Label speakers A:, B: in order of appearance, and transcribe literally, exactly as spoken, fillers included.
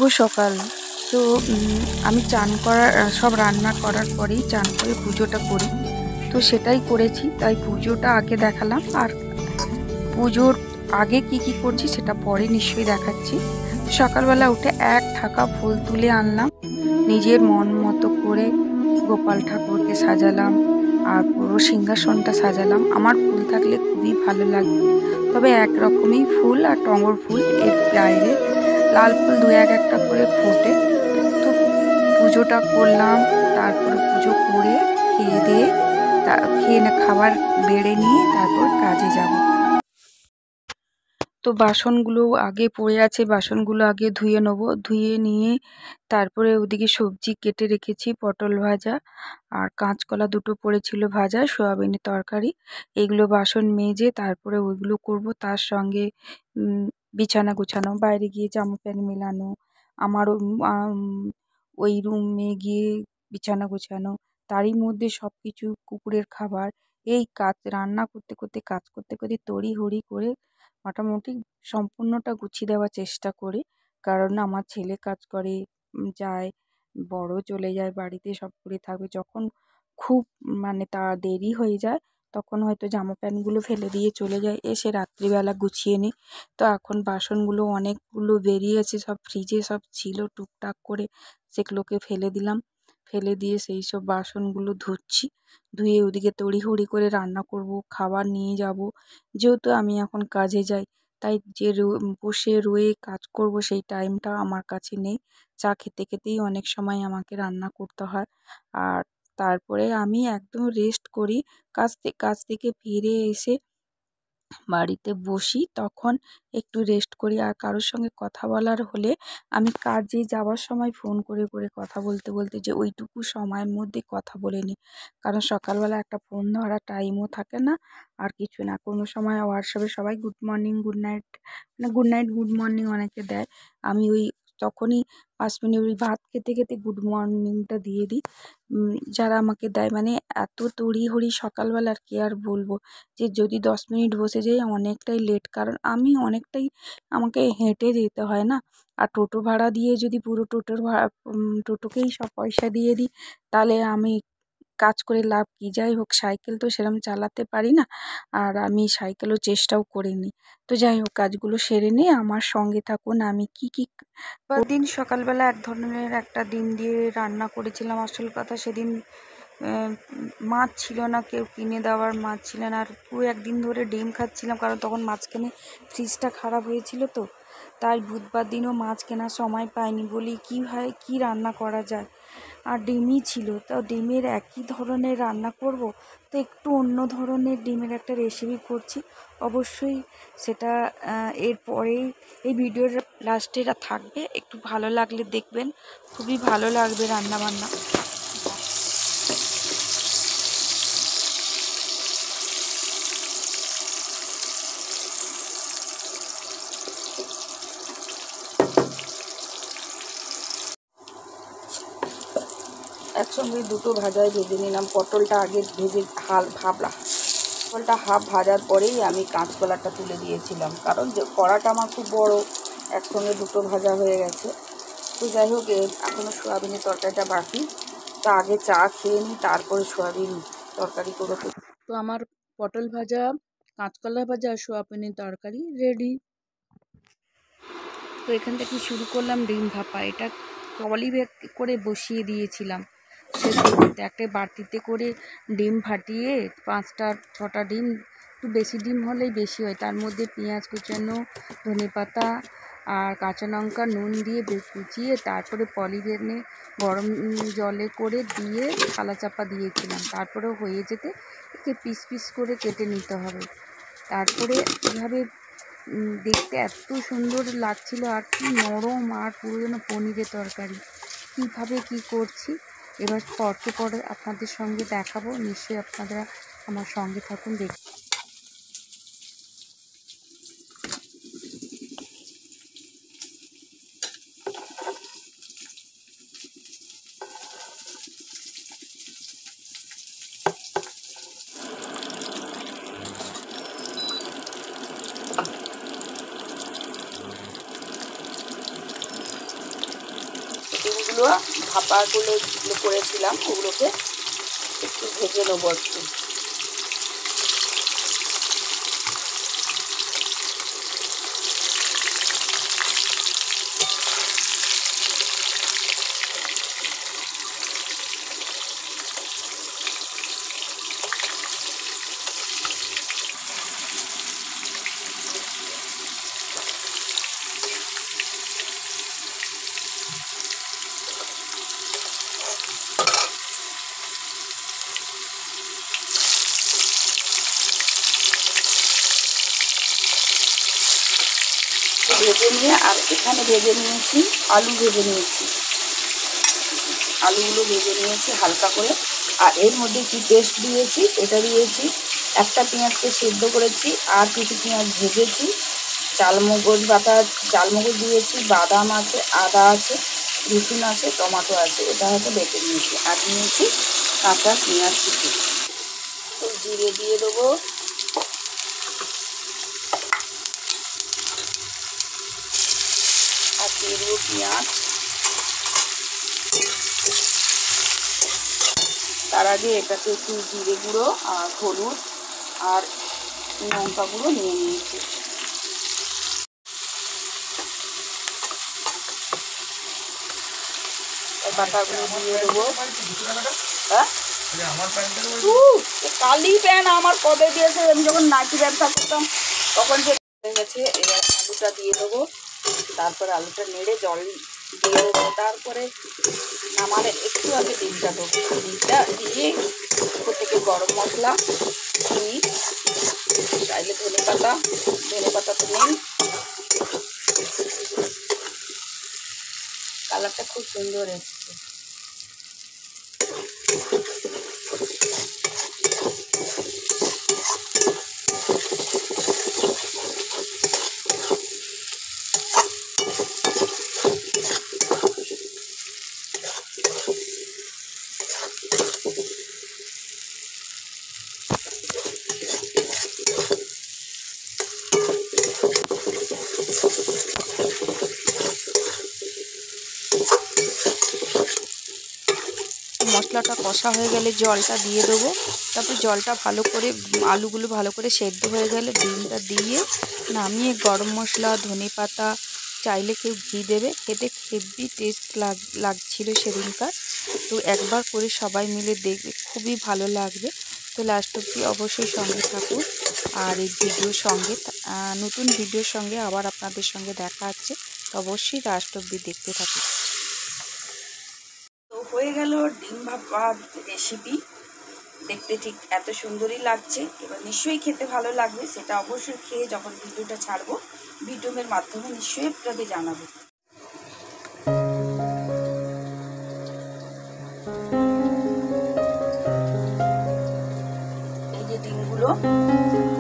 A: সকাল। তো উম, আমি চান করার সব রান্না করার পরেই চান করে পুজোটা করি। তো সেটাই করেছি, তাই পুজোটা আগে দেখালাম। আর পুজোর আগে কি কি করছি সেটা পরে নিশ্চয়ই দেখাচ্ছি। সকালবেলা উঠে এক ঠাকা ফুল তুলে আনলাম, নিজের মন মতো করে গোপাল ঠাকুরকে সাজালাম আর পুরো সিংহাসনটা সাজালাম। আমার ফুল থাকলে খুবই ভালো লাগে, তবে এক রকমই ফুল আর টগর ফুল, এর বাইরে লাল ফুল দু এক একটা করে ফোটে। তো পুজোটা করলাম, তারপরে পুজো করে খেয়ে দিয়ে তা খেয়ে না খাবার বেড়ে নিয়ে তারপর কাজে যাব। তো বাসনগুলো আগে পড়ে আছে, বাসনগুলো আগে ধুয়ে নেব। ধুয়ে নিয়ে তারপরে ওদিকে সবজি কেটে রেখেছি, পটল ভাজা আর কাঁচকলা দুটো পড়েছিল ভাজা, সয়াবিনের তরকারি। এগুলো বাসন মেজে তারপরে ওইগুলো করব। তার সঙ্গে উম, বিছানা গোছানো, বাইরে গিয়ে জামা প্যান্ট মেলানো, আমার ওই রুমে গিয়ে বিছানা গোছানো, তারই মধ্যে সব কিছু কুকুরের খাবার, এই কাজ রান্না করতে করতে কাজ করতে করতে তড়িঘড়ি করে মোটামুটি সম্পূর্ণটা গুছিয়ে দেওয়ার চেষ্টা করি। কারণ আমার ছেলে কাজ করে, উম, যায়, বড় চলে যায়, বাড়িতে সব করে থাকবে। যখন খুব মানে তা দেরি হয়ে যায় তখন হয়তো জামা প্যান্টগুলো ফেলে দিয়ে চলে যায়, এসে রাত্রিবেলা গুছিয়ে নিই। তো এখন বাসনগুলো অনেকগুলো বেরিয়েছে, সব ফ্রিজে সব ছিল টুকটাক করে, সেগুলোকে ফেলে দিলাম। ফেলে দিয়ে সেই সব বাসনগুলো ধুচ্ছি। ধুয়ে ওদিকে তড়িঘড়ি করে রান্না করব, খাবার নিয়ে যাব। যেহেতু আমি এখন কাজে যাই, তাই যে রো- বসে রয়ে কাজ করব সেই টাইমটা আমার কাছে নেই। চা খেতে খেতেই অনেক সময় আমাকে রান্না করতে হয়। আর তারপরে আমি একদম রেস্ট করি। কাজ থেকে কাজ থেকে ফিরে এসে বাড়িতে বসি, তখন একটু রেস্ট করি। আর কারোর সঙ্গে কথা বলার হলে আমি কাজে যাওয়ার সময় ফোন করে করে কথা বলতে বলতে যে ওইটুকু সময়ের মধ্যে কথা বলে নিই। কারণ সকালবেলা একটা ফোন ধরার টাইমও থাকে না, আর কিছু না। কোনো সময় হোয়াটসঅ্যাপে সবাই গুড মর্নিং গুড নাইট, মানে গুড নাইট গুড মর্নিং অনেকে দেয়, আমি ওই তখনই পাঁচ মিনিট ওই ভাত খেতে খেতে গুড মর্নিংটা দিয়ে দিই। উম, যারা আমাকে দেয়, মানে এত তড়িঘড়ি সকালবেলা আর কি আর বলবো, যে যদি দশ মিনিট বসে যাই অনেকটাই লেট। কারণ আমি অনেকটাই, আমাকে হেঁটে যেতে হয় না। আর টোটো ভাড়া দিয়ে যদি পুরো টোটোর ভাড়া উম, টোটোকেই সব পয়সা দিয়ে দিই, তাহলে আমি কাজ করে লাভ কী? যাই হোক, সাইকেল তো সেরকম চালাতে পারি না, আর আমি সাইকেলও চেষ্টাও করিনি। তো যাই হোক, কাজগুলো সেরে নিয়ে আমার সঙ্গে থাকুন। আমি কি কি দিন সকালবেলা এক ধরনের একটা ডিম দিয়ে রান্না করেছিলাম। আসল কথা, সেদিন আহ, মাছ ছিল না, কেউ কিনে দেওয়ার মাছ ছিল না। আর দু একদিন ধরে ডিম খাচ্ছিলাম, কারণ তখন মাঝখানে ফ্রিজটা খারাপ হয়েছিল। তো তাই বুধবার দিনও মাছ কেনার সময় পাইনি, বলি কী হয়, কী রান্না করা যায়। আর ডিমই ছিল, তো ডিমের একই ধরনের রান্না করব, তো একটু অন্য ধরনের ডিমের একটা রেসিপি করছি। অবশ্যই সেটা এরপরেই এই ভিডিওর লাস্টে থাকবে, একটু ভালো লাগলে দেখবেন, খুবই ভালো লাগবে রান্নাবান্না। একসঙ্গে দুটো ভাজাই ভেজে নিলাম। পটলটা আগে ভেজে হাল ভাবলা পটলটা হাফ ভাজার পরেই আমি কাঁচকলাটা তুলে দিয়েছিলাম, কারণ যে কড়াটা আমার খুব বড়, একসঙ্গে দুটো ভাজা হয়ে গেছে। তো যাই হোক, এখনও সোয়াবিনের তরকারিটা বাকি, তো আগে চা খেয়ে নিই, তারপরে সোয়াবিন তরকারি করে। তো আমার পটল ভাজা, কাঁচকলা ভাজা আর সোয়াবিনের তরকারি রেডি। তো এখান থেকে শুরু করলাম ডিম ভাপা। এটা ট্রলি ব্যাগ করে বসিয়ে দিয়েছিলাম সেদ্ধ করতে। একটা বাটিতে করে ডিম ফাটিয়ে, পাঁচটা ছটা ডিম, একটু বেশি ডিম হলেই বেশি হয়, তার মধ্যে পেঁয়াজ কুচানো, ধনেপাতা আর কাঁচা লঙ্কা নুন দিয়ে কুচিয়ে তারপরে পলিথিনে গরম জলে করে দিয়ে থালা চাপা দিয়েছিলাম। তারপরে হয়ে যেতে একে পিস পিস করে কেটে নিতে হবে। তারপরে এভাবে দেখতে এত সুন্দর লাগছিল, আর কি নরম, আর পুরো যেন পনিরের তরকারি। কীভাবে কি করছি এবার পরকে পরে আপনাদের সঙ্গে দেখাবো, নিশ্চয়ই আপনারা আমার সঙ্গে থাকুন, দেখুন।
B: ডিমগুলো ভাপাগুলো যেগুলো করেছিলাম ওগুলোকে একটু ভেজে নেবো একটু। ভেজে নিয়ে আর এখানে ভেজে নিয়েছি আলু, ভেজে নিয়েছি আলুগুলো ভেজে নিয়েছি হালকা করে। আর এর মধ্যে কি পেস্ট দিয়েছি, এটা দিয়েছি একটা পেঁয়াজকে সেদ্ধ করেছি আর কিছু পেঁয়াজ ভেজেছি, চালমগজ বাটা চালমগজ দিয়েছি, বাদাম আছে, আদা আছে, রসুন আছে, টমেটো আছে, এটা হয়তো বেটে নিয়েছি। আর নিয়েছি কাঁচা পেঁয়াজ কুচি। তো জিরে দিয়ে দেবো, আর দিয়ে দেবো পেঁয়াজ। তার আগে এটাতে একটু জিরে গুঁড়ো আর হলুদ আর লঙ্কা গুঁড়ো নিয়ে নিয়েছি। বাটাগুলো দিয়ে দেবো। হ্যাঁ কালি প্যান্ট আমার কবে দিয়েছে, আমি যখন নাইটি ব্যবসা করতাম তখন যে হয়ে গেছে। এবার আলুটা দিয়ে দেবো, তারপরে আলুটা নেড়ে জল দিয়ে দেবো, তারপরে নামালে একটু আগে ডিমটা দেবো। ডিমটা দিয়ে উপর থেকে গরম মশলা, ঘি, চাইলে ধনে পাতা, ধনে পাতা তো নেই। কালারটা খুব সুন্দর এসছে।
A: মশলাটা কষা হয়ে গেলে জলটা দিয়ে দেবো। তারপর জলটা ভালো করে আলুগুলো ভালো করে সেদ্ধ হয়ে গেলে ডিমটা দিয়ে নামিয়ে গরম মশলা, ধনে পাতা, চাইলে কেউ ঘি দেবে। খেতে হেভি টেস্ট লাগ লাগছিল সেদিনকার। তো একবার করে সবাই মিলে দেখবে, খুবই ভালো লাগবে। তো লাস্ট অবধি অবশ্যই সঙ্গে থাকুন। আর এই ভিডিওর সঙ্গে নতুন ভিডিওর সঙ্গে আবার আপনাদের সঙ্গে দেখা হচ্ছে, তো অবশ্যই লাস্ট অবধি দেখতে থাকুন।
B: তো হয়ে গেল ডিম ভাপা রেসিপি। দেখতে ঠিক এত সুন্দরই লাগছে। এবার নিশ্চয়ই খেতে ভালো লাগবে, সেটা অবশ্যই খেয়ে যখন ভিডিওটা ছাড়বো ভিডিওর মাধ্যমে নিশ্চয়ই আপনাদের জানাবো। এই যে ডিমগুলো